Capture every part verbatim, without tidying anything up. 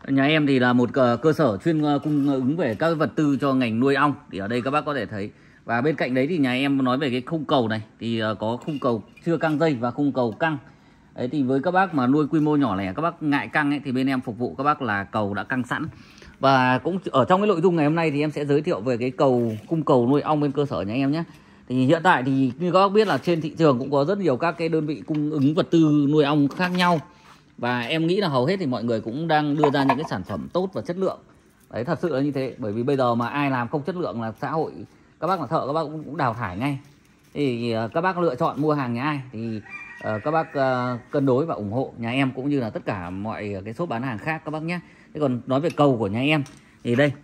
Nhà em thì là một cơ sở chuyên cung ứng về các vật tư cho ngành nuôi ong. Thì ở đây các bác có thể thấy. Và bên cạnh đấy thì nhà em nói về cái khung cầu này thì có khung cầu chưa căng dây và khung cầu căng. Đấy thì với các bác mà nuôi quy mô nhỏ lẻ, các bác ngại căng ấy, thì bên em phục vụ các bác là cầu đã căng sẵn. Và cũng ở trong cái nội dung ngày hôm nay thì em sẽ giới thiệu về cái cầu khung cầu nuôi ong bên cơ sở nhà em nhé. Thì hiện tại thì như các bác biết là trên thị trường cũng có rất nhiều các cái đơn vị cung ứng vật tư nuôi ong khác nhau. Và em nghĩ là hầu hết thì mọi người cũng đang đưa ra những cái sản phẩm tốt và chất lượng. Đấy, thật sự là như thế. Bởi vì bây giờ mà ai làm không chất lượng là xã hội, các bác là thợ, các bác cũng, cũng đào thải ngay. Thì các bác lựa chọn mua hàng nhà ai thì uh, các bác uh, cân đối và ủng hộ nhà em cũng như là tất cả mọi cái shop bán hàng khác các bác nhé. Thế còn nói về cầu của nhà em thì đây,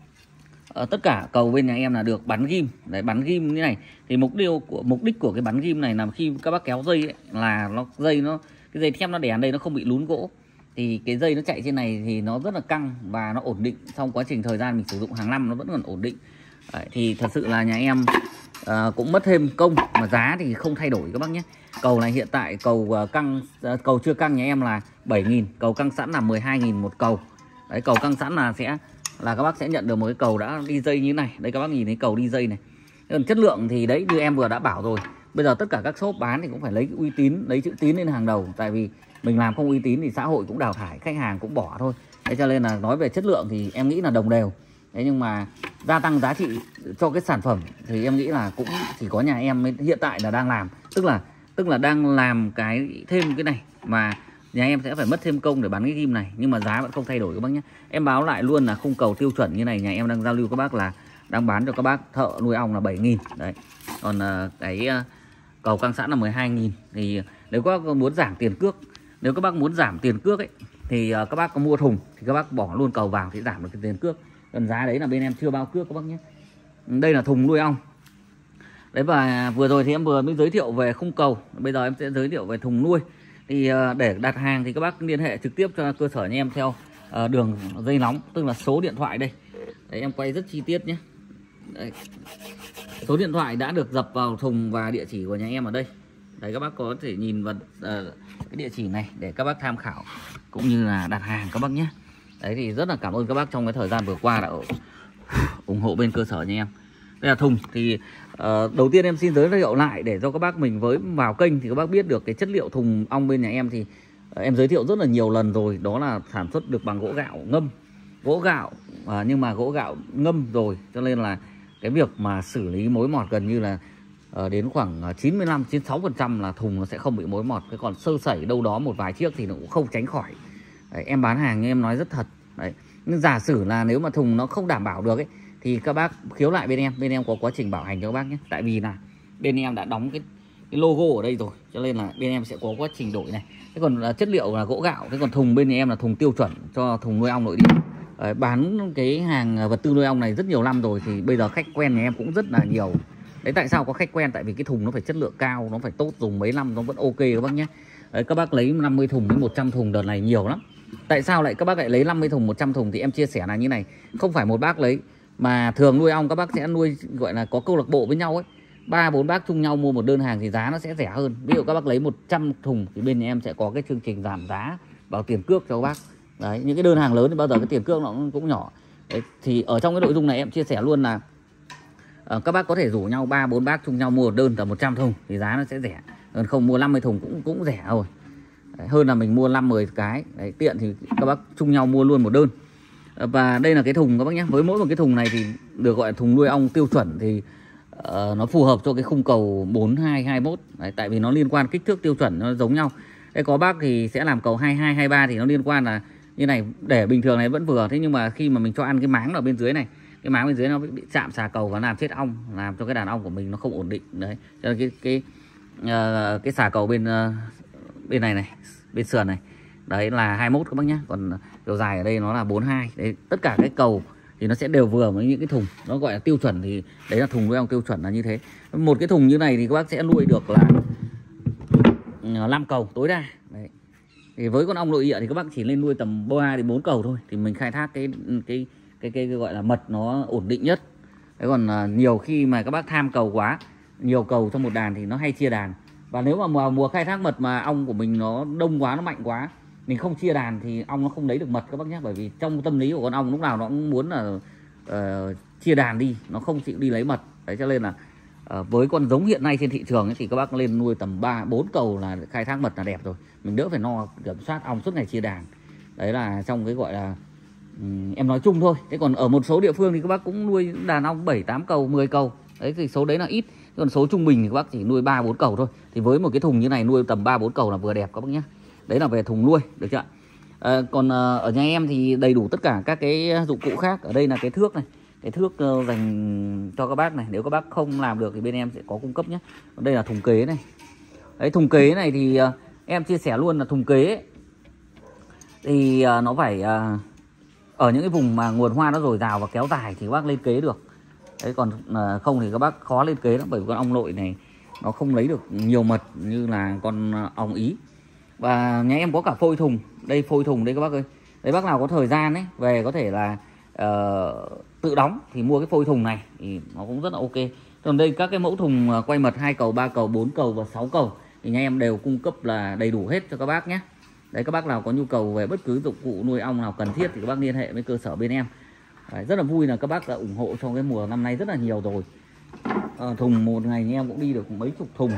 uh, tất cả cầu bên nhà em là được bắn ghim. Đấy, bắn ghim như này thì mục tiêu của mục đích của cái bắn ghim này là khi các bác kéo dây ấy, là nó dây nó cái dây thép nó đè ở đây nó không bị lún gỗ, thì cái dây nó chạy trên này thì nó rất là căng và nó ổn định trong quá trình thời gian mình sử dụng hàng năm, nó vẫn còn ổn định. Đấy, thì thật sự là nhà em uh, cũng mất thêm công mà giá thì không thay đổi các bác nhé. Cầu này hiện tại cầu uh, căng uh, cầu chưa căng nhà em là bảy nghìn, cầu căng sẵn là mười hai nghìn một cầu. Đấy, cầu căng sẵn là sẽ là các bác sẽ nhận được một cái cầu đã đi dây như thế này. Đây các bác nhìn thấy cầu đi dây này. Còn chất lượng thì đấy như em vừa đã bảo rồi. Bây giờ tất cả các shop bán thì cũng phải lấy uy tín, lấy chữ tín lên hàng đầu. Tại vì mình làm không uy tín thì xã hội cũng đào thải, khách hàng cũng bỏ thôi. Thế cho nên là nói về chất lượng thì em nghĩ là đồng đều. Thế nhưng mà gia tăng giá trị cho cái sản phẩm thì em nghĩ là cũng chỉ có nhà em hiện tại là đang làm. Tức là tức là đang làm cái thêm cái này mà nhà em sẽ phải mất thêm công để bán cái ghim này. Nhưng mà giá vẫn không thay đổi các bác nhé. Em báo lại luôn là khung cầu tiêu chuẩn như này nhà em đang giao lưu các bác là đang bán cho các bác thợ nuôi ong là bảy nghìn. Đấy. Còn uh, cái uh, cầu căng sẵn là mười hai nghìn. Thì nếu các bác muốn giảm tiền cước, nếu các bác muốn giảm tiền cước ấy thì uh, các bác có mua thùng thì các bác bỏ luôn cầu vào thì giảm được cái tiền cước. Còn giá đấy là bên em chưa bao cước các bác nhé. Đây là thùng nuôi ong. Đấy, và vừa rồi thì em vừa mới giới thiệu về khung cầu. Bây giờ em sẽ giới thiệu về thùng nuôi. Thì uh, để đặt hàng thì các bác liên hệ trực tiếp cho cơ sở nhà em theo uh, đường dây nóng, tức là số điện thoại đây. Đấy, em quay rất chi tiết nhé. Đấy. Số điện thoại đã được dập vào thùng và địa chỉ của nhà em ở đây. Đấy, các bác có thể nhìn vào uh, cái địa chỉ này để các bác tham khảo cũng như là đặt hàng các bác nhé. Đấy thì rất là cảm ơn các bác trong cái thời gian vừa qua đã ủng hộ bên cơ sở nhà em. Đây là thùng thì uh, đầu tiên em xin giới thiệu lại để cho các bác mình với vào kênh thì các bác biết được cái chất liệu thùng ong bên nhà em thì uh, em giới thiệu rất là nhiều lần rồi. Đó là sản xuất được bằng gỗ gạo ngâm, gỗ gạo uh, nhưng mà gỗ gạo ngâm rồi, cho nên là cái việc mà xử lý mối mọt gần như là uh, đến khoảng chín mươi lăm đến chín mươi sáu phần trăm là thùng nó sẽ không bị mối mọt. Cái còn sơ sẩy đâu đó một vài chiếc thì nó cũng không tránh khỏi. Đấy, em bán hàng như em nói rất thật. Đấy. Nhưng giả sử là nếu mà thùng nó không đảm bảo được ấy thì các bác khiếu lại bên em, bên em có quá trình bảo hành cho các bác nhé. Tại vì là bên em đã đóng cái, cái logo ở đây rồi, cho nên là bên em sẽ có quá trình đổi này. Thế còn là chất liệu là gỗ gạo. Thế còn thùng bên nhà em là thùng tiêu chuẩn cho thùng nuôi ong nội địa. Đấy, bán cái hàng vật tư nuôi ong này rất nhiều năm rồi thì bây giờ khách quen nhà em cũng rất là nhiều. Đấy, tại sao có khách quen? Tại vì cái thùng nó phải chất lượng cao, nó phải tốt, dùng mấy năm nó vẫn ok các bác nhé. Đấy, các bác lấy năm mươi thùng đến một trăm thùng đợt này nhiều lắm. Tại sao lại các bác lại lấy năm mươi thùng, một trăm thùng thì em chia sẻ là như này. Không phải một bác lấy mà thường nuôi ong các bác sẽ nuôi gọi là có câu lạc bộ với nhau ấy. ba bốn bác chung nhau mua một đơn hàng thì giá nó sẽ rẻ hơn. Ví dụ các bác lấy một trăm thùng thì bên nhà em sẽ có cái chương trình giảm giá vào tiền cước cho các bác. Đấy, những cái đơn hàng lớn thì bao giờ cái tiền cước nó cũng nhỏ. Đấy, thì ở trong cái nội dung này em chia sẻ luôn là uh, các bác có thể rủ nhau ba bốn bác chung nhau mua một đơn là một trăm thùng thì giá nó sẽ rẻ. Còn không mua năm mươi thùng cũng cũng rẻ rồi. Đấy, hơn là mình mua năm mười cái. Đấy, tiện thì các bác chung nhau mua luôn một đơn. Và đây là cái thùng các bác nhé. Với mỗi một cái thùng này thì được gọi là thùng nuôi ong tiêu chuẩn thì uh, nó phù hợp cho cái khung cầu bốn hai hai mốt. Đấy, tại vì nó liên quan kích thước tiêu chuẩn nó giống nhau. Đây, có bác thì sẽ làm cầu hai hai hai ba thì nó liên quan là như này, để bình thường này vẫn vừa. Thế nhưng mà khi mà mình cho ăn cái máng ở bên dưới này, cái máng bên dưới nó bị chạm xà cầu và làm chết ong, làm cho cái đàn ong của mình nó không ổn định. Đấy, cho nên cái cái uh, cái xà cầu bên uh, bên này này, bên sườn này, đấy là hai mốt các bác nhé. Còn chiều dài ở đây nó là bốn hai. Đấy, tất cả cái cầu thì nó sẽ đều vừa với những cái thùng nó gọi là tiêu chuẩn, thì đấy là thùng nuôi ong tiêu chuẩn là như thế. Một cái thùng như này thì các bác sẽ nuôi được là năm cầu tối đa. Đấy. Thì với con ong nội địa thì các bác chỉ nên nuôi tầm ba đến bốn cầu thôi thì mình khai thác cái cái cái cái, cái gọi là mật nó ổn định nhất. Đấy, còn uh, nhiều khi mà các bác tham cầu quá, nhiều cầu trong một đàn thì nó hay chia đàn. Và nếu mà mùa, mùa khai thác mật mà ong của mình nó đông quá, nó mạnh quá, mình không chia đàn thì ong nó không lấy được mật các bác nhé. Bởi vì trong tâm lý của con ong lúc nào nó cũng muốn là uh, chia đàn đi, nó không chịu đi lấy mật. Đấy, cho nên là uh, với con giống hiện nay trên thị trường ấy, thì các bác lên nuôi tầm ba bốn cầu là khai thác mật là đẹp rồi. Mình đỡ phải no kiểm soát ong suốt ngày chia đàn. Đấy là trong cái gọi là um, em nói chung thôi. Thế còn ở một số địa phương thì các bác cũng nuôi đàn ong bảy tám cầu, mười cầu. Đấy thì số đấy là ít. Còn số trung bình thì các bác chỉ nuôi ba bốn cầu thôi. Thì với một cái thùng như này nuôi tầm ba bốn cầu là vừa đẹp các bác nhé. Đấy là về thùng nuôi, được chưa? À, còn à, ở nhà em thì đầy đủ tất cả các cái dụng cụ khác. Ở đây là cái thước này, cái thước uh, dành cho các bác này. Nếu các bác không làm được thì bên em sẽ có cung cấp nhé. Còn đây là thùng kế này. Đấy, thùng kế này thì uh, em chia sẻ luôn là thùng kế ấy, thì uh, nó phải uh, ở những cái vùng mà nguồn hoa nó dồi dào và kéo dài thì các bác lên kế được. Đấy, còn uh, không thì các bác khó lên kế lắm, bởi vì con ong nội này nó không lấy được nhiều mật như là con ong Ý. Và nhà em có cả phôi thùng. Đây phôi thùng đây các bác ơi. Đấy, bác nào có thời gian ấy về có thể là uh, tự đóng thì mua cái phôi thùng này thì nó cũng rất là ok. Còn đây các cái mẫu thùng quay mật hai cầu, ba cầu, bốn cầu và sáu cầu thì nhà em đều cung cấp là đầy đủ hết cho các bác nhé. Đấy, các bác nào có nhu cầu về bất cứ dụng cụ nuôi ong nào cần thiết thì các bác liên hệ với cơ sở bên em. Đấy, rất là vui là các bác đã ủng hộ trong cái mùa năm nay rất là nhiều rồi. À, thùng một ngày nhà em cũng đi được mấy chục thùng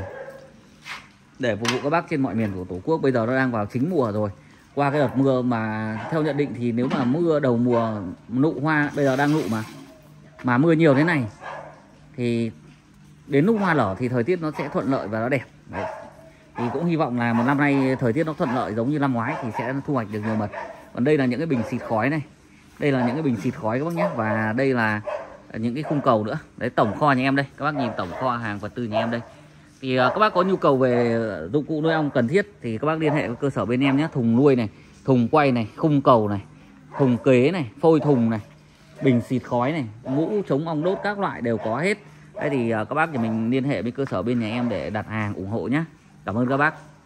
để phục vụ các bác trên mọi miền của Tổ quốc. Bây giờ nó đang vào chính mùa rồi. Qua cái đợt mưa mà theo nhận định thì nếu mà mưa đầu mùa nụ hoa, bây giờ đang nụ mà mà mưa nhiều thế này thì đến lúc hoa nở thì thời tiết nó sẽ thuận lợi và nó đẹp. Đấy. Thì cũng hy vọng là một năm nay thời tiết nó thuận lợi giống như năm ngoái thì sẽ thu hoạch được nhiều mật. Còn đây là những cái bình xịt khói này. Đây là những cái bình xịt khói các bác nhé. Và đây là những cái khung cầu nữa. Đấy, tổng kho nhà em đây. Các bác nhìn tổng kho hàng vật tư nhà em đây. Thì uh, các bác có nhu cầu về dụng cụ nuôi ong cần thiết thì các bác liên hệ với cơ sở bên em nhé. Thùng nuôi này, thùng quay này, khung cầu này, thùng kế này, phôi thùng này, bình xịt khói này, mũ chống ong đốt các loại đều có hết. Đấy thì uh, các bác thì mình liên hệ với cơ sở bên nhà em để đặt hàng ủng hộ nhé. Cảm ơn các bác.